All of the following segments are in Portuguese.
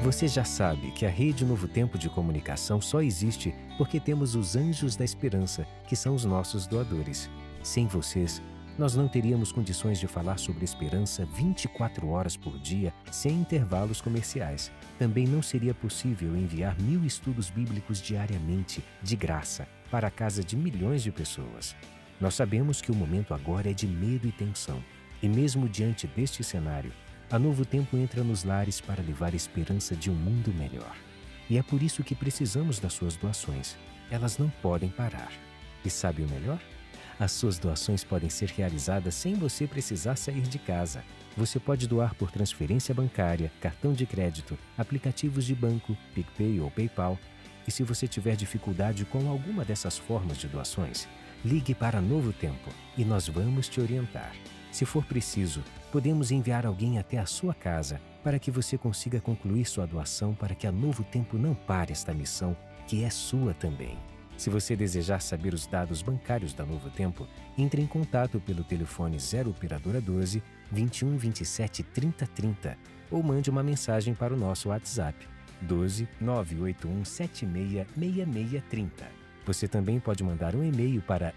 Você já sabe que a Rede Novo Tempo de Comunicação só existe porque temos os Anjos da Esperança, que são os nossos doadores. Sem vocês, nós não teríamos condições de falar sobre esperança 24 horas por dia, sem intervalos comerciais. Também não seria possível enviar 1000 estudos bíblicos diariamente, de graça, para a casa de milhões de pessoas. Nós sabemos que o momento agora é de medo e tensão. E mesmo diante deste cenário, a Novo Tempo entra nos lares para levar a esperança de um mundo melhor. E é por isso que precisamos das suas doações. Elas não podem parar. E sabe o melhor? As suas doações podem ser realizadas sem você precisar sair de casa. Você pode doar por transferência bancária, cartão de crédito, aplicativos de banco, PicPay ou PayPal. E se você tiver dificuldade com alguma dessas formas de doações, ligue para Novo Tempo e nós vamos te orientar. Se for preciso, podemos enviar alguém até a sua casa para que você consiga concluir sua doação para que a Novo Tempo não pare esta missão, que é sua também. Se você desejar saber os dados bancários da Novo Tempo, entre em contato pelo telefone 0 operadora 12 21 27 30 30 ou mande uma mensagem para o nosso WhatsApp 12 981 76 66 30. Você também pode mandar um e-mail para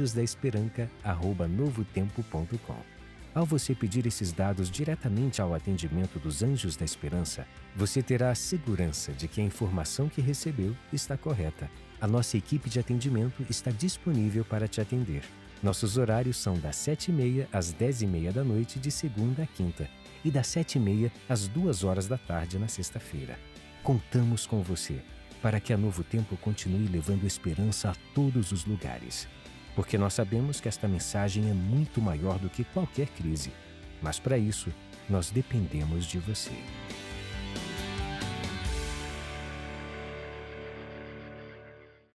anjosdaesperanca@novotempo.com. Ao você pedir esses dados diretamente ao atendimento dos Anjos da Esperança, você terá a segurança de que a informação que recebeu está correta. A nossa equipe de atendimento está disponível para te atender. Nossos horários são das 7h30 às 10h30 da noite de segunda a quinta e das 7h30 às 2h da tarde na sexta-feira. Contamos com você para que a Novo Tempo continue levando esperança a todos os lugares. Porque nós sabemos que esta mensagem é muito maior do que qualquer crise. Mas para isso, nós dependemos de você.